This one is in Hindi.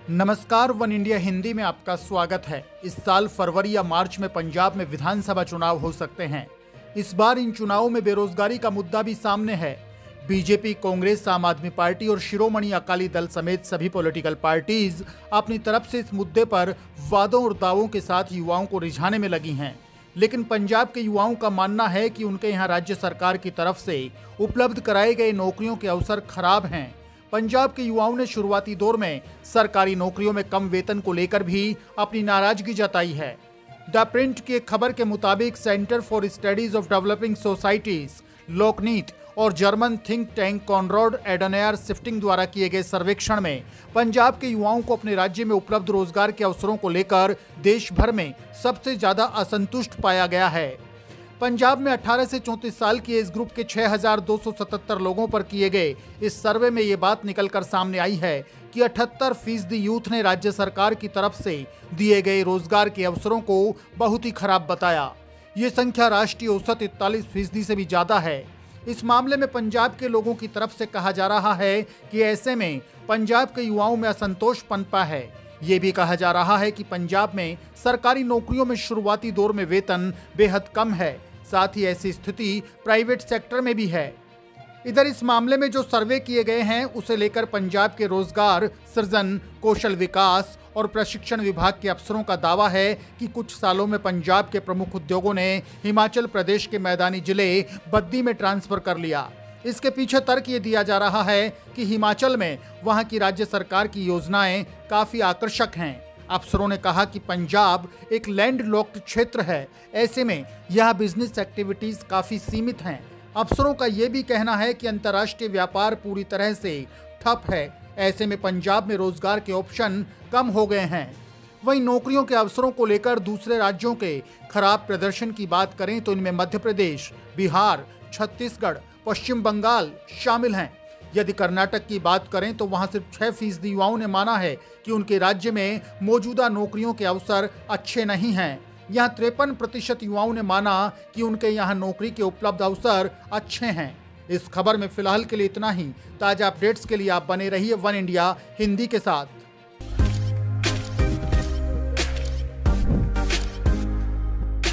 नमस्कार, वन इंडिया हिंदी में आपका स्वागत है। इस साल फरवरी या मार्च में पंजाब में विधानसभा चुनाव हो सकते हैं। इस बार इन चुनावों में बेरोजगारी का मुद्दा भी सामने है। बीजेपी, कांग्रेस, आम आदमी पार्टी और शिरोमणि अकाली दल समेत सभी पॉलिटिकल पार्टीज अपनी तरफ से इस मुद्दे पर वादों और दावों के साथ युवाओं को रिझाने में लगी हैं। लेकिन पंजाब के युवाओं का मानना है कि उनके यहाँ राज्य सरकार की तरफ से उपलब्ध कराए गए नौकरियों के अवसर खराब हैं। पंजाब के युवाओं ने शुरुआती दौर में सरकारी नौकरियों में कम वेतन को लेकर भी अपनी नाराजगी जताई है। द प्रिंट की एक खबर के मुताबिक centre for studies of developing societies, Lokniti और German think tank Konrad Adenauer Stiftung द्वारा किए गए सर्वेक्षण में पंजाब के युवाओं को अपने राज्य में उपलब्ध रोजगार के अवसरों को लेकर देश भर में सबसे ज्यादा असंतुष्ट पाया गया है। पंजाब में 18 से 34 साल की एज ग्रुप के 6,277 लोगों पर किए गए इस सर्वे में ये बात निकलकर सामने आई है कि 78% यूथ ने राज्य सरकार की तरफ से दिए गए रोजगार के अवसरों को बहुत ही खराब बताया। ये संख्या राष्ट्रीय औसत 41% से भी ज्यादा है। इस मामले में पंजाब के लोगों की तरफ से कहा जा रहा है कि ऐसे में पंजाब के युवाओं में असंतोष पनपा है। ये भी कहा जा रहा है कि पंजाब में सरकारी नौकरियों में शुरुआती दौर में वेतन बेहद कम है। साथ ही ऐसी स्थिति प्राइवेट सेक्टर में भी है। इधर इस मामले में जो सर्वे किए गए हैं उसे लेकर पंजाब के रोजगार सृजन, कौशल विकास और प्रशिक्षण विभाग के अफसरों का दावा है कि कुछ सालों में पंजाब के प्रमुख उद्योगों ने हिमाचल प्रदेश के मैदानी जिले बद्दी में ट्रांसफर कर लिया। इसके पीछे तर्क ये दिया जा रहा है कि हिमाचल में वहां की राज्य सरकार की योजनाएं काफी आकर्षक हैं। अफसरों ने कहा कि पंजाब एक लैंड लॉक्ड क्षेत्र है, ऐसे में यह बिजनेस एक्टिविटीज काफी सीमित हैं। अफसरों का यह भी कहना है कि अंतर्राष्ट्रीय व्यापार पूरी तरह से ठप है। ऐसे में पंजाब में रोजगार के ऑप्शन कम हो गए हैं। वहीं नौकरियों के अवसरों को लेकर दूसरे राज्यों के खराब प्रदर्शन की बात करें तो इनमें मध्य प्रदेश, बिहार, छत्तीसगढ़, पश्चिम बंगाल शामिल हैं। यदि कर्नाटक की बात करें तो वहां सिर्फ 6% युवाओं ने माना है कि उनके राज्य में मौजूदा नौकरियों के अवसर अच्छे नहीं हैं। यहाँ 53% युवाओं ने माना कि उनके यहाँ नौकरी के उपलब्ध अवसर अच्छे हैं। इस खबर में फिलहाल के लिए इतना ही। ताजा अपडेट्स के लिए आप बने रहिए वन इंडिया हिंदी के साथ।